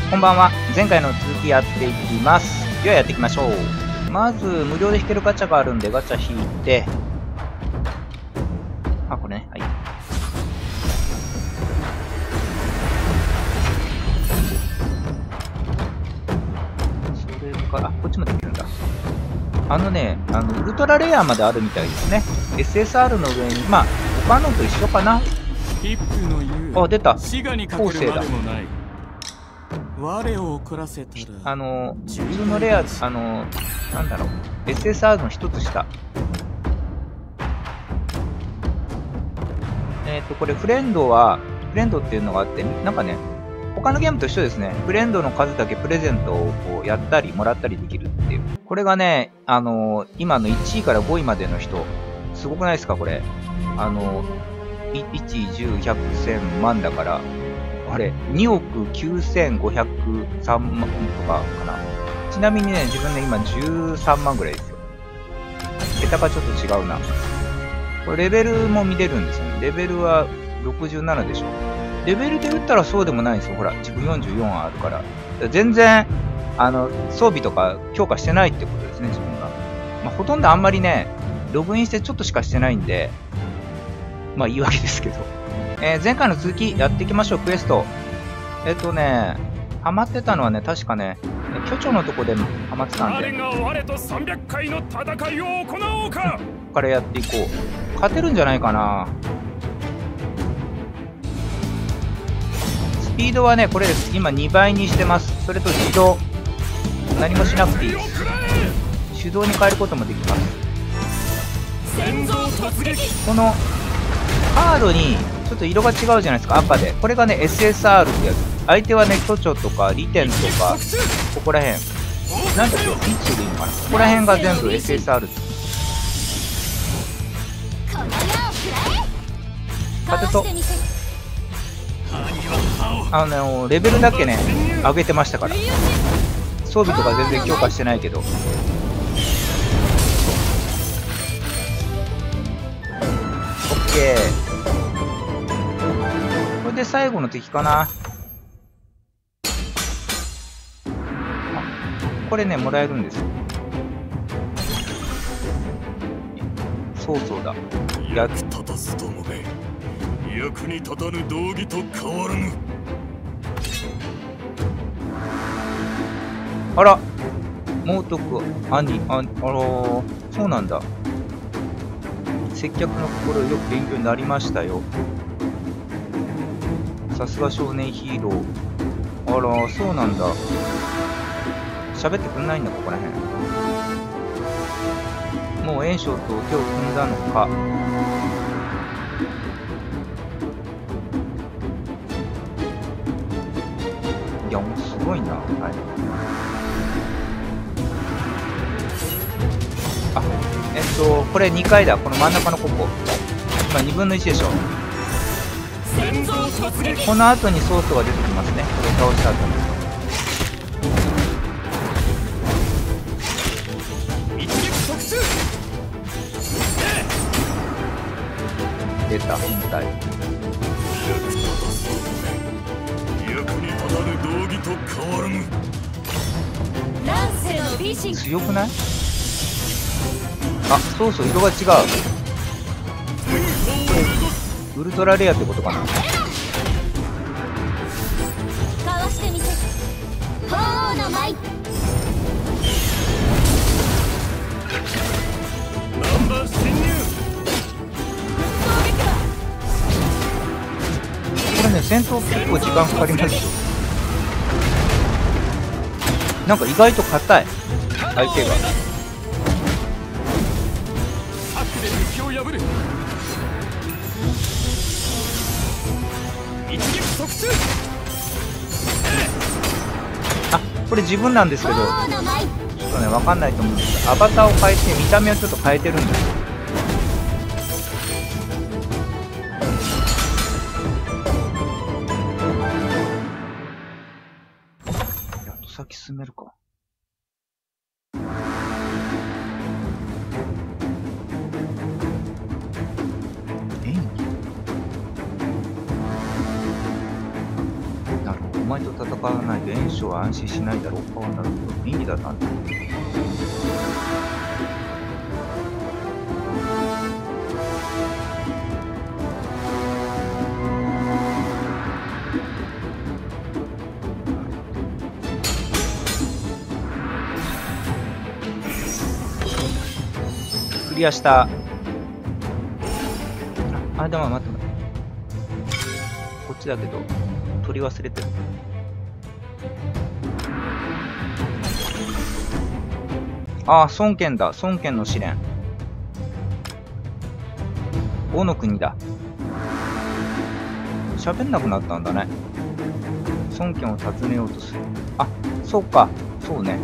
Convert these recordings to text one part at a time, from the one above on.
こんばんは。前回の続きやっていきます。ではやっていきましょう。まず、無料で引けるガチャがあるんで、ガチャ引いて、あ、これね。はい。それか、あ、こっちもできるんだ。ウルトラレアまであるみたいですね。SSR の上に、まあ、他のと一緒かな。あ、出た。後世だ。 我を怒らせたら自分のレア、なんだろう、SSR の一つ下。これフレンドっていうのがあって、なんかね、他のゲームと一緒ですね。フレンドの数だけプレゼントをこうやったり、もらったりできるっていう。これがね、今の1位から5位までの人、すごくないですか、これ。1、10、100、1000万だから、あれ、2億9503万とかかな。ちなみにね、自分ね、今13万ぐらいですよ。桁がちょっと違うな。これレベルも見れるんですよね。レベルは67でしょ。レベルで打ったらそうでもないんですよ。ほら、自分44あるから。全然、装備とか強化してないってことですね、自分が。まあ、ほとんどあんまりね、ログインしてちょっとしかしてないんで、まあいいわけですけど。前回の続きやっていきましょう、クエスト。ハマってたのはね、確かね、巨長のとこでハマってたんで。ここからやっていこう。勝てるんじゃないかな。スピードはね、これです。今2倍にしてます。それと自動。何もしなくていいです。手動に変えることもできます。このカードにちょっと色が違うじゃないですか、赤で。これがね、SSR ってやつ。相手はね、巨長とか、リテンとか、ここら辺。なんだっけ、ピッチでいいのかな。ここら辺が全部 SSR です。勝てと。レベルだけね、上げてましたから。装備とか全然強化してないけど。オッケー。これで最後の敵かな。これね、もらえるんですよ。そうそうだ。 役立たずどもめ、役に立たぬ道義と変わらぬ。 あら、猛徳、そうなんだ。接客の心よく勉強になりましたよ。さすが少年ヒーロー。あら、そうなんだ。喋ってくんないんだ、ここらへん。もう炎章と手を組んだのか。いや、もうすごいな。はい。あ、これ2回だ。この真ん中のここ。今2分の1でしょ。この後にソースが出てきますね。これ倒した後に。出た、本体。 役に立たぬ道義と変わらぬ。 強くない？あ、そうそう、色が違う。ウルトラレアってことかな。これね、戦闘結構時間かかりますよ。なんか意外と硬い、相手が。あ、これ自分なんですけど、ちょっとね、わかんないと思うんですけど、アバターを変えて、見た目をちょっと変えてるんですよ。やっと先進めるか。なるほど、お前と戦わないと炎章は安心しないだろう。ああ、なるほど。便利だったんだ。クリアした。あ、でも待って待って。こっちだけど、取り忘れてる。ああ、孫権だ。孫権の試練。王の国だ。喋んなくなったんだね。孫権を訪ねようとする。あ、そうか。そうね。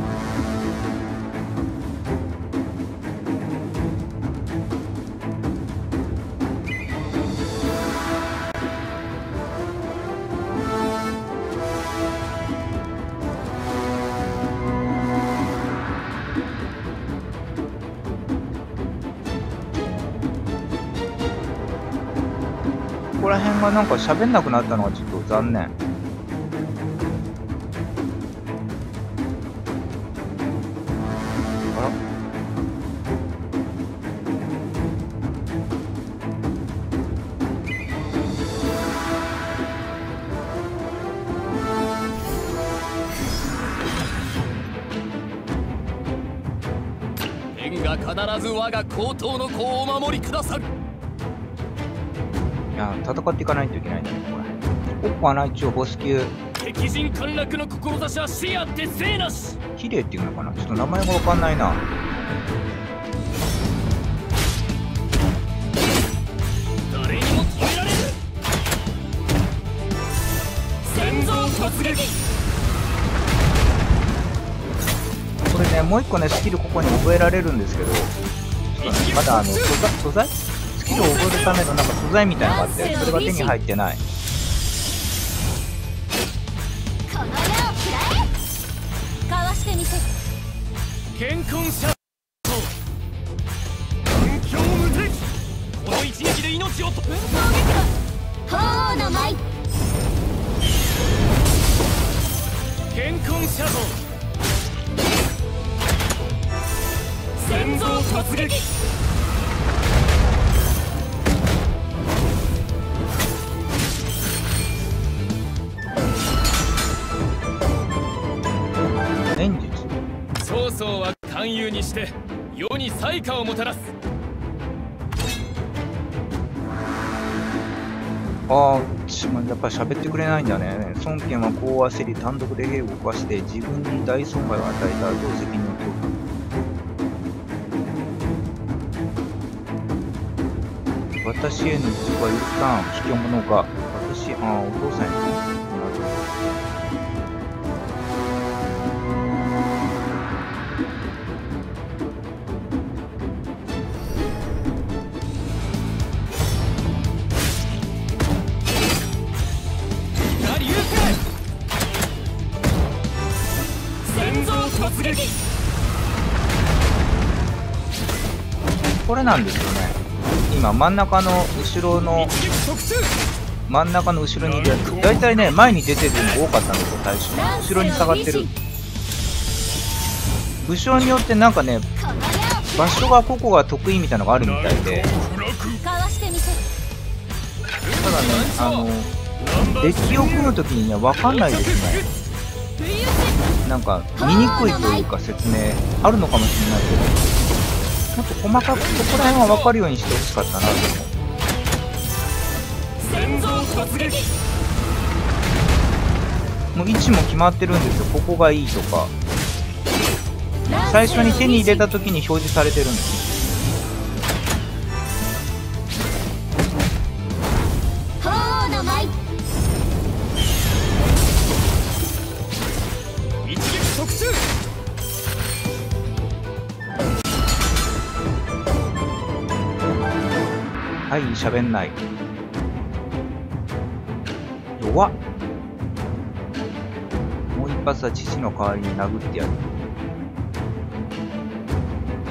ここら辺がなんか喋んなくなったのがちょっと残念。あら。 天が必ず我が高等の子をお守りくださる。 いや、戦っていかないといけないんだね、これ。ここはな、一応ボス級。 敵陣陥落の志は死あって生なし。 綺麗っていうのかな、ちょっと名前がわかんないな。 誰にも止められる。戦場突撃。 これね、もう一個ね、スキルここに覚えられるんですけど、ちょっとね、まだ素材スキルを覚えるためのなんか素材みたいなのがあって、それが手に入ってない。 この矢を食らえ。かわしてみせ。 健康者環境無敵。この一撃で命をと奮闘撃破。鳳凰の舞。 健康者像戦場突撃。 演術。 曹操は勧誘にして世に災禍をもたらす。 ああ、やっぱり喋ってくれないんだね。孫権はこう焦り単独で兵を動かして自分に大損害を与えた後責任を負う。私への自己は許さん。卑怯者が。私、お父さんやね。これなんですよね。今真ん中の後ろの真ん中の後ろにいるやつ、だいたいね前に出てるのが多かったんですよ。最初後ろに下がってる。武将によってなんかね場所がここが得意みたいなのがあるみたいで、ただねデッキを組むときにね分かんないですね。なんか見にくいというか説明あるのかもしれないけど、もっと細かくそこら辺は分かるようにしてほしかったなと思う。もう位置も決まってるんですよ。ここがいいとか最初に手に入れた時に表示されてるんです。はい、喋んない。弱っ。もう一発は父の代わりに殴ってやる。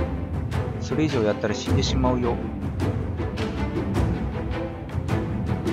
それ以上やったら死んでしまうよ。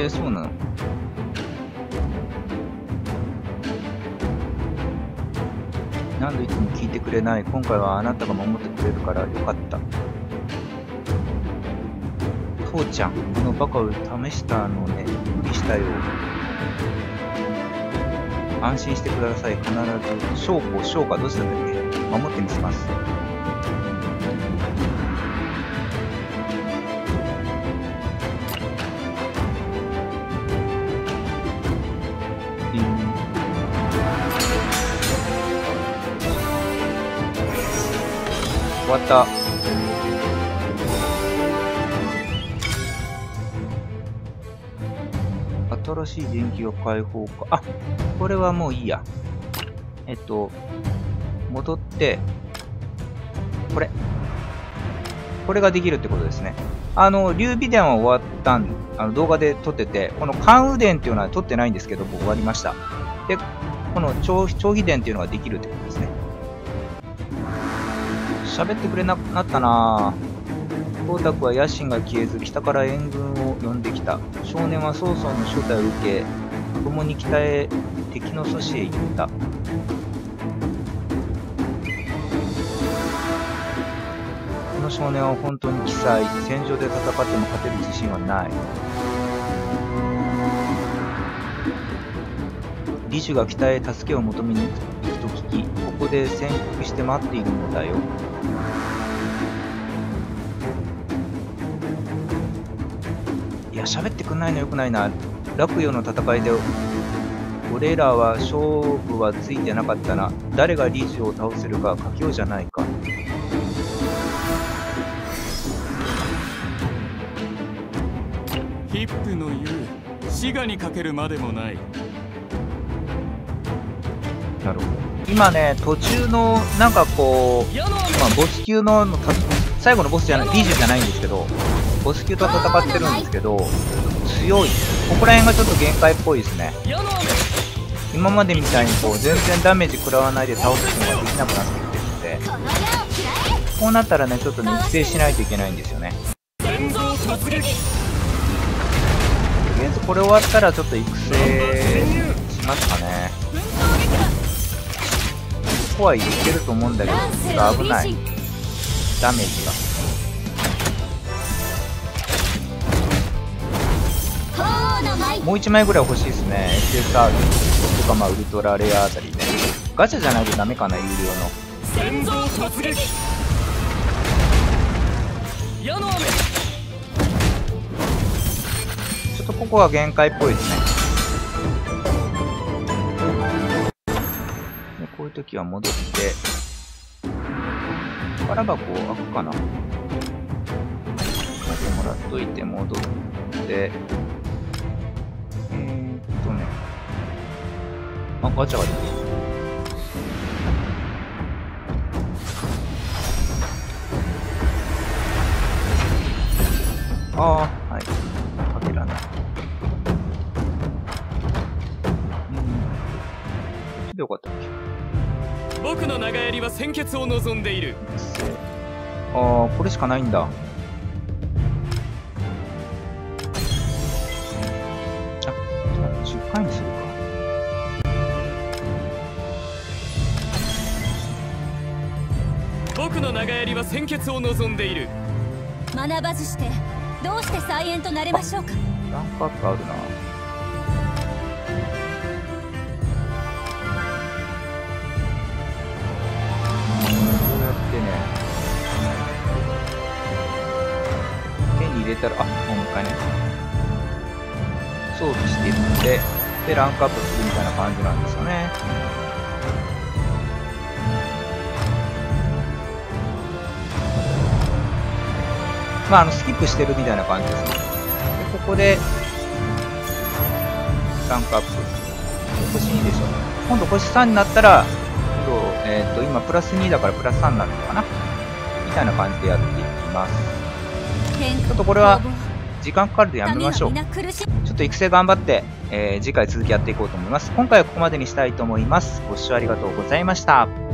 そうなの。何度言っても聞いてくれない。今回はあなたが守ってくれるからよかった。父ちゃん、このバカを試したのね。無理したよ。安心してください。必ず。翔かどうしたんだっけ。守ってみせます。終わった。新しい電気が解放か。あ、これはもういいや。戻って、これができるってことですね。劉備伝は終わったん、動画で撮ってて、この関羽伝っていうのは撮ってないんですけど、もう終わりました。で、この張飛伝っていうのができるってことですね。喋ってくれなくなったなぁ。光沢は野心が消えず、北から援軍を呼んできた。少年は曹操の招待を受け、共に北へ敵の阻止へ行った。この少年は本当に奇才。戦場で戦っても勝てる自信はない。李守が北へ助けを求めに行くと聞き、ここで潜伏して待っているのだよ。いや、喋ってくんないのよくないな。洛陽の戦いで俺らは勝負はついてなかったな。誰が李守を倒せるか佳境じゃないか。 ヒップの言う滋賀にかけるまでもない。 なるほど。今ね、途中のなんかこう、ボス級の最後のボスじゃない、李守じゃないんですけど、ボス級と戦ってるんですけど、強い。ここら辺がちょっと限界っぽいですね。今までみたいにこう全然ダメージ食らわないで倒すのができなくなってきてるので、こうなったらね、ちょっとね、育成しないといけないんですよね。とりあえずこれ終わったらちょっと育成しますかね。ここはいけると思うんだけど、ちょっと危ない。ダメージが。もう1枚ぐらい欲しいですね。SSR とか、まあウルトラレアあたりね。ガチャじゃないとダメかな、有料の。戦場突撃。ちょっとここは限界っぽいですね。でこういう時は戻って、宝箱開くかな。もらっといて戻って、あ、ガチャが出てきた。はい。かけらない。こっちでよかったっけ。 僕の長槍は鮮血を望んでいる。 これしかないんだ。10回にするか。 僕の長槍は鮮血を望んでいる。 学ばずしてどうして再演となれましょうか。 ランクアップあるな。こうやってね、手に入れたら、もう一回ね、装備していって、で、ランクアップするみたいな感じなんですよね。まあ、スキップしてるみたいな感じですね。で、ここで、ランクアップ。星2でしょ。今度星3になったら、今プラス2だからプラス3になるのかなみたいな感じでやっていきます。ちょっとこれは、時間かかるんでやめましょう。ちょっと育成頑張って、次回続きやっていこうと思います。今回はここまでにしたいと思います。ご視聴ありがとうございました。